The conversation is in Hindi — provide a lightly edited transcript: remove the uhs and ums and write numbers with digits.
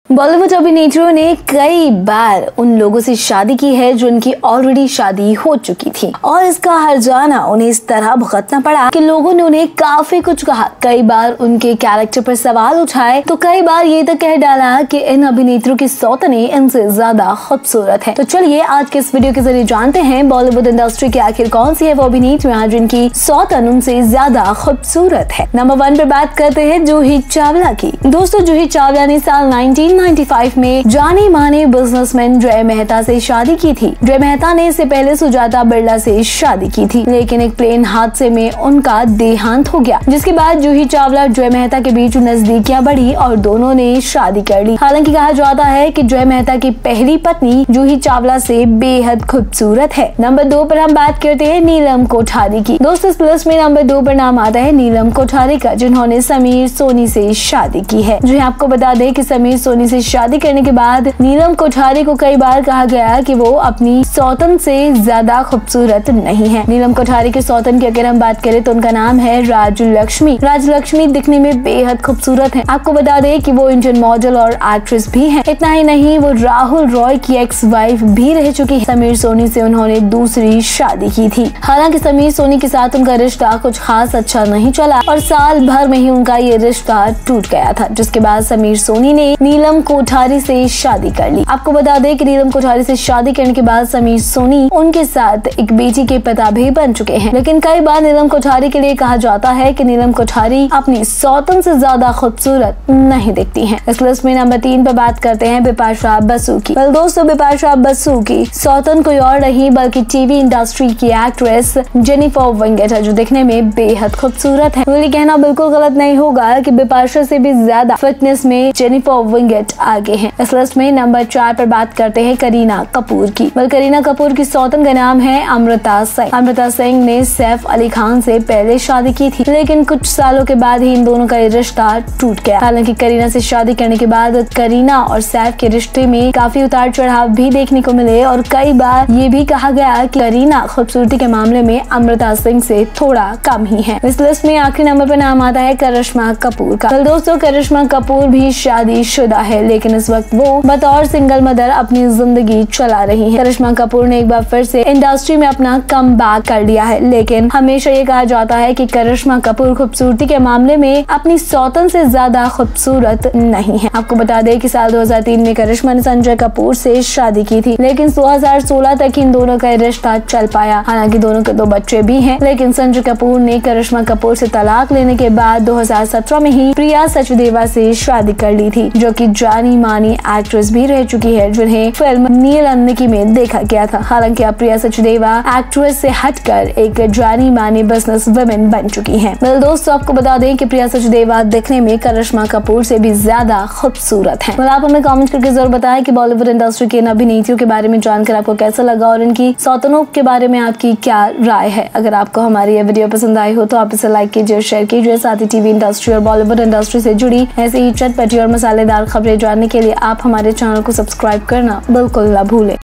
बॉलीवुड अभिनेत्रियों ने कई बार उन लोगों से शादी की है जो उनकी ऑलरेडी शादी हो चुकी थी और इसका हर्जाना उन्हें इस तरह भुगतना पड़ा कि लोगों ने उन्हें काफी कुछ कहा, कई बार उनके कैरेक्टर पर सवाल उठाए, तो कई बार ये तक कह डाला कि इन अभिनेत्रियों की सौतनें इनसे ज्यादा खूबसूरत है। तो चलिए आज के इस वीडियो के जरिए जानते हैं बॉलीवुड इंडस्ट्री की आखिर कौन सी है वो अभिनेत्रियां जिनकी सौतन उनसे ज्यादा खूबसूरत है। नंबर 1 पर बात करते हैं जूही चावला की। दोस्तों जूही चावला ने साल 1995 में जाने माने बिजनेसमैन जय मेहता से शादी की थी। जय मेहता ने इससे पहले सुजाता बिरला से शादी की थी, लेकिन एक प्लेन हादसे में उनका देहांत हो गया, जिसके बाद जूही चावला जय मेहता के बीच नजदीकियां बढ़ी और दोनों ने शादी कर ली। हालांकि कहा जाता है कि जय मेहता की पहली पत्नी जूही चावला से बेहद खूबसूरत है। नंबर 2 पर हम बात करते हैं नीलम कोठारी की। दोस्तों इस लिस्ट में नंबर 2 पर नाम आता है नीलम कोठारी का, जिन्होंने समीर सोनी से शादी की है। जो आपको बता दें कि समीर सोनी से शादी करने के बाद नीलम कोठारी को कई बार कहा गया कि वो अपनी सौतन से ज्यादा खूबसूरत नहीं है। नीलम कोठारी के सौतन की अगर हम बात करें तो उनका नाम है राजलक्ष्मी। राजलक्ष्मी दिखने में बेहद खूबसूरत है। आपको बता दें कि वो इंडियन मॉडल और एक्ट्रेस भी हैं। इतना ही नहीं, वो राहुल रॉय की एक्स वाइफ भी रह चुकी है। समीर सोनी से उन्होंने दूसरी शादी की थी। हालांकि समीर सोनी के साथ उनका रिश्ता कुछ खास अच्छा नहीं चला और साल भर में ही उनका ये रिश्ता टूट गया था, जिसके बाद समीर सोनी ने नीलम कोठारी से शादी कर ली। आपको बता दें कि नीलम कोठारी से शादी करने के बाद समीर सोनी उनके साथ एक बेटी के पिता भी बन चुके हैं। लेकिन कई बार नीलम कोठारी के लिए कहा जाता है कि नीलम कोठारी अपनी सौतन से ज्यादा खूबसूरत नहीं दिखती हैं। इस लिस्ट में नंबर 3 पर बात करते हैं बिपाशा बसु की। दोस्तों बिपाशा बसु की सौतन कोई और नहीं बल्कि टीवी इंडस्ट्री की एक्ट्रेस जेनिफर विंगेट है, जो दिखने में बेहद खूबसूरत है। ये कहना बिल्कुल गलत नहीं होगा कि बिपाशा से भी ज्यादा फिटनेस में जेनिफर विंगेट आगे हैं। इस लिस्ट में नंबर 4 पर बात करते हैं करीना कपूर की। करीना कपूर की सौतन का नाम है अमृता सिंह। अमृता सिंह ने सैफ अली खान से पहले शादी की थी, लेकिन कुछ सालों के बाद ही इन दोनों का रिश्ता टूट गया। हालांकि करीना से शादी करने के बाद करीना और सैफ के रिश्ते में काफी उतार चढ़ाव भी देखने को मिले और कई बार ये भी कहा गया कि करीना खूबसूरती के मामले में अमृता सिंह से थोड़ा कम ही है। इस लिस्ट में आखिरी नंबर पर नाम आता है करिश्मा कपूर का। दोस्तों करिश्मा कपूर भी शादीशुदा है, लेकिन इस वक्त वो बतौर सिंगल मदर अपनी जिंदगी चला रही है। करिश्मा कपूर ने एक बार फिर से इंडस्ट्री में अपना कमबैक कर लिया है, लेकिन हमेशा ये कहा जाता है कि करिश्मा कपूर खूबसूरती के मामले में अपनी सौतन से ज्यादा खूबसूरत नहीं है। आपको बता दें कि साल 2003 में करिश्मा ने संजय कपूर से शादी की थी, लेकिन 2016 तक इन दोनों का रिश्ता चल पाया। हालांकि दोनों के 2 बच्चे भी हैं, लेकिन संजय कपूर ने करिश्मा कपूर से तलाक लेने के बाद 2017 में ही प्रिया सचदेवा से शादी कर ली थी, जो कि जानी मानी एक्ट्रेस भी रह चुकी है, जिन्हें फिल्म नील अन्नकी में देखा गया था। हालांकि अब प्रिया सचदेवा एक्ट्रेस से हटकर एक जानी मानी बिजनेस वुमेन बन चुकी हैं। दोस्तों आपको बता दें कि प्रिया सचदेवा दिखने में करिश्मा कपूर से भी ज्यादा खूबसूरत हैं। आप हमें कमेंट करके जरूर बताएं कि बॉलीवुड इंडस्ट्री के इन अभिनेत्रियों के बारे में जानकर आपको कैसा लगा और इनकी सौतनों के बारे में आपकी क्या राय है। अगर आपको हमारी ये वीडियो पसंद आई हो तो आप इसे लाइक कीजिए और शेयर कीजिए। साथ ही टीवी इंडस्ट्री और बॉलीवुड इंडस्ट्री से जुड़ी ऐसी ही चटपटी और मसालेदार खबरें जानने के लिए आप हमारे चैनल को सब्सक्राइब करना बिल्कुल न भूलें।